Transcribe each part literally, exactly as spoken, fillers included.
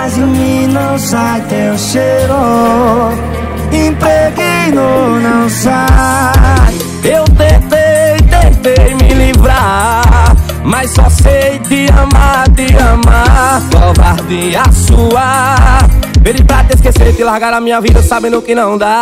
mais de mim não sai teu cheiro, impregno não sai. Eu tentei, tentei me livrar, mas só sei te amar, te amar. Covardia sua, pedi pra te esquecer, te largar a minha vida sabendo que não dá.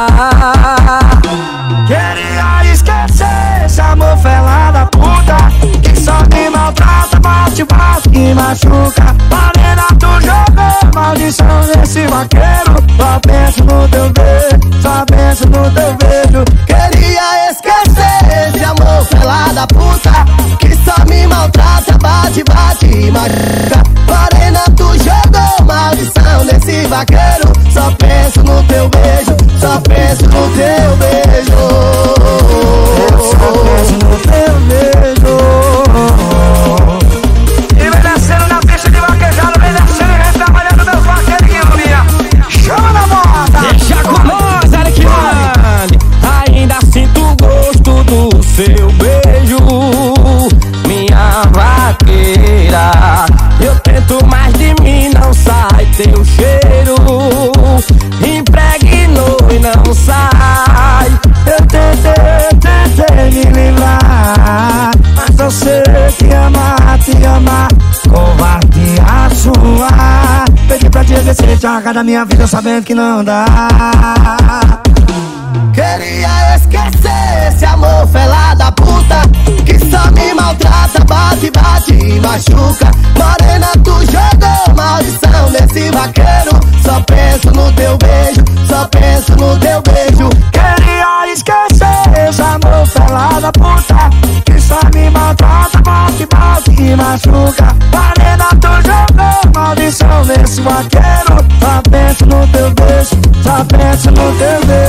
Queria esquecer esse amor fela da puta, que só me maltrata, bate, bate e machuca. Morena, tu jogou maldição nesse vaqueiro. Só penso no teu beijo, só penso no teu beijo. Queria esquecer esse amor fela da puta, que só me maltrata, bate, bate e machuca. Morena, tu jogou maldição nesse vaqueiro. Só penso no teu beijo, só penso no teu beijo. Eu só penso no teu beijo. E vem descendo na pista de vaquejado, vem descendo e vem trabalhando meus vaqueiros que iluminam. Chama na moda, deixa com nós, Eric Mane. Ainda sinto o gosto do seu beijo, minha vaqueira. Eu tento, mas de mim não sai teu cheiro, impregnou e não sai. eu tentei, tentei me livrar, mas eu sei te amar, te amar. Covardia sua, pedi pra te esquecer, te arrancar da minha vida sabendo que não dá. Queria esquecer esse amor fela da puta, que só me maltrata, bate, bate e machuca. Morena, tu jogou maldição nesse vaqueiro. Só penso no teu beijo, só penso no teu beijo. Queria esquecer esse amor fela da puta, que só me maltrata, bate, bate e machuca. Morena, tu jogou maldição nesse vaqueiro. Só penso no teu beijo, só penso no teu beijo.